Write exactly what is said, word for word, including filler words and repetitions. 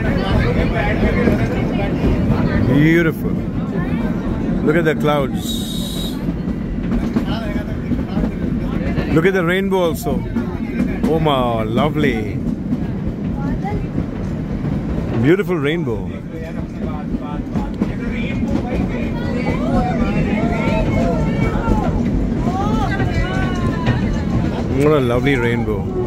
Beautiful. Look at the clouds. Look at the rainbow also. Oh my, lovely. Beautiful rainbow. What a lovely rainbow.